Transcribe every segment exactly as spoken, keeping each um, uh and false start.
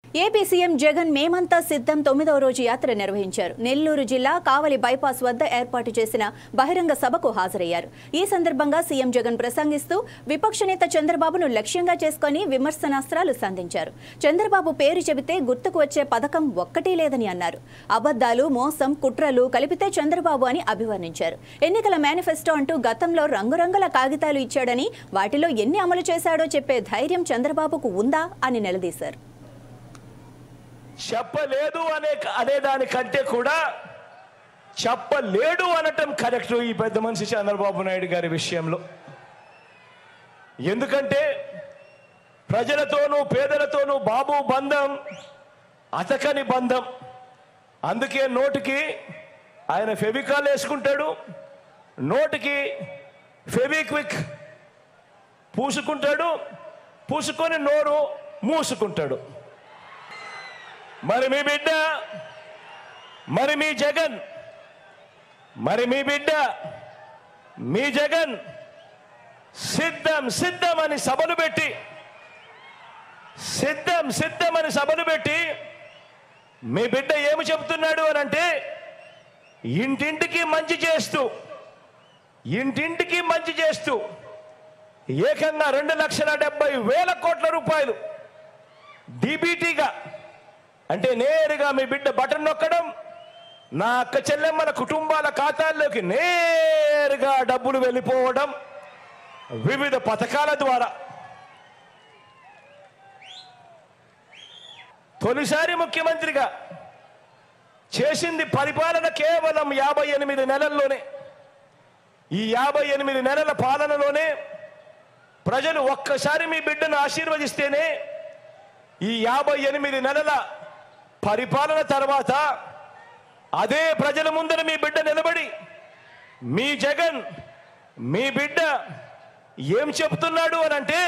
AP CM Jagan మేమంతా సిద్ధం తొమ్మిదవ రోజు యాత్ర నిర్వహించారు. నెల్లూరు జిల్లా కావలి బైపాస్ వద్ద ఏర్పాటు చేసిన బహిరంగ సభకు హాజరయ్యారు. ఈ సందర్భంగా సీఎం జగన్ ప్రసంగిస్తూ విపక్ష నేత చంద్రబాబును లక్ష్యంగా చేసుకుని విమర్శనాస్త్రాలు సంధించారు. చంద్రబాబు పేరు చెబితే గుర్తుకు వచ్చే పథకం ఒక్కటీ లేదని అన్నారు. అబద్దాలు, మోసం, కుట్రలు కలిపితే చంద్రబాబు అని అభివర్ణించారు. ఎన్నికల మేనిఫెస్టో అంటూ గతంలో రంగురంగుల కాగితాలు ఇచ్చాడని వాటిలో ఎన్ని అమలు చేశాడో చెప్పే ధైర్యం చంద్రబాబుకు ఉందా అని నిలదీశారు. చెప్పలేదు అనే అనే దానికంటే కూడా చెప్పలేడు అనటం కరెక్ట్ ఈ పెద్ద మనిషి చంద్రబాబు నాయుడు గారి విషయంలో. ఎందుకంటే ప్రజలతోనూ పేదలతోనూ బాబు బంధం అతకని బంధం. అందుకే నోటికి ఆయన ఫెవికాల్ వేసుకుంటాడు, నోటికి ఫెవిక్విక్ పూసుకుంటాడు, పూసుకొని నోరు మూసుకుంటాడు. మరి మీ బిడ్డ, మరి మీ జగన్, మరి మీ బిడ్డ మీ జగన్ సిద్ధం సిద్ధం అని సభలు పెట్టి సిద్ధం సిద్ధం అని సభలు పెట్టి మీ బిడ్డ ఏమి చెబుతున్నాడు అని అంటే, ఇంటింటికి మంచి చేస్తూ ఇంటింటికి మంచి చేస్తూ ఏకంగా రెండు లక్షల డెబ్బై వేల కోట్ల రూపాయలు డీబీటీగా, అంటే నేరుగా మీ బిడ్డ బటన్ నొక్కడం, నా అక్క చెల్లెమ్మల కుటుంబాల ఖాతాల్లోకి నేరుగా డబ్బులు వెళ్ళిపోవడం వివిధ పథకాల ద్వారా. తొలిసారి ముఖ్యమంత్రిగా చేసింది పరిపాలన కేవలం యాభై ఎనిమిది నెలల్లోనే. ఈ యాభై ఎనిమిది నెలల పాలనలోనే ప్రజలు ఒక్కసారి మీ బిడ్డను ఆశీర్వదిస్తేనే ఈ యాభై ఎనిమిది నెలల పరిపాలన తర్వాత అదే ప్రజల ముందర మీ బిడ్డ నిలబడి మీ జగన్ మీ బిడ్డ ఏం చెప్తున్నాడు అని అంటే,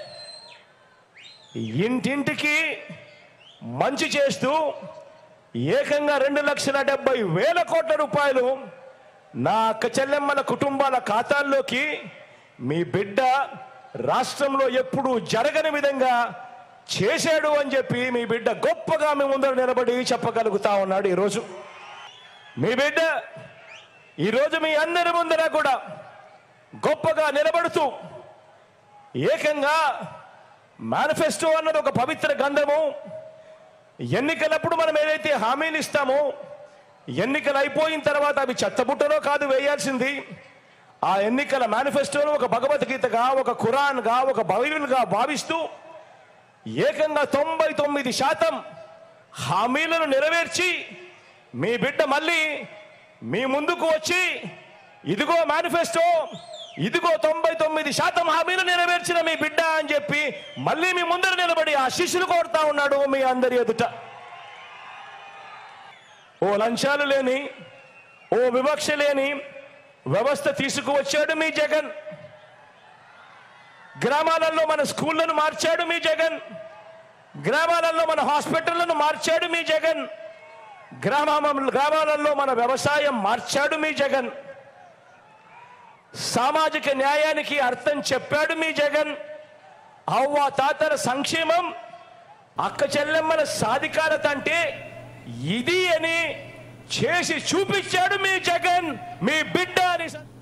ఇంటింటికి మంచి చేస్తూ ఏకంగా రెండు లక్షల డెబ్బై వేల కోట్ల రూపాయలు నా అక్క చెల్లెమ్మల కుటుంబాల ఖాతాల్లోకి మీ బిడ్డ రాష్ట్రంలో ఎప్పుడూ జరగని విధంగా చేశాడు అని చెప్పి మీ బిడ్డ గొప్పగా మీ ముందర నిలబడి చెప్పగలుగుతా ఉన్నాడు. ఈరోజు మీ బిడ్డ ఈరోజు మీ అందరి ముందర కూడా గొప్పగా నిలబడుతూ ఏకంగా మేనిఫెస్టో అన్నది ఒక పవిత్ర గంధము. ఎన్నికలప్పుడు మనం ఏదైతే హామీలు ఇస్తామో ఎన్నికలు అయిపోయిన తర్వాత అవి చెత్తబుట్టలో కాదు వేయాల్సింది. ఆ ఎన్నికల మేనిఫెస్టోను ఒక భగవద్గీతగా, ఒక ఖురాన్గా, ఒక బైబిల్గా భావిస్తూ ఏకంగా తొంభై తొమ్మిది శాతం హామీలను నెరవేర్చి మీ బిడ్డ మళ్ళీ మీ ముందుకు వచ్చి ఇదిగో మేనిఫెస్టో, ఇదిగో తొంభై తొమ్మిది శాతం హామీలు నెరవేర్చిన మీ బిడ్డ అని చెప్పి మళ్ళీ మీ ముందర నిలబడి ఆశీస్సులు కోరుతా ఉన్నాడు మీ అందరి ఎదుట. ఓ లంచాలు లేని, ఓ వివక్ష లేని వ్యవస్థ తీసుకువచ్చాడు మీ జగన్. గ్రామాలలో మన స్కూళ్లను మార్చాడు మీ జగన్. గ్రామాలలో మన హాస్పిటళ్లను మార్చాడు మీ జగన్. గ్రామ గ్రామాలలో మన వ్యవసాయం మార్చాడు మీ జగన్. సామాజిక న్యాయానికి అర్థం చెప్పాడు మీ జగన్. అవ్వ తాతల సంక్షేమం, అక్క చెల్లెమ్మల సాధికారత అంటే ఇది అని చేసి చూపించాడు మీ జగన్ మీ బిడ్డ అని.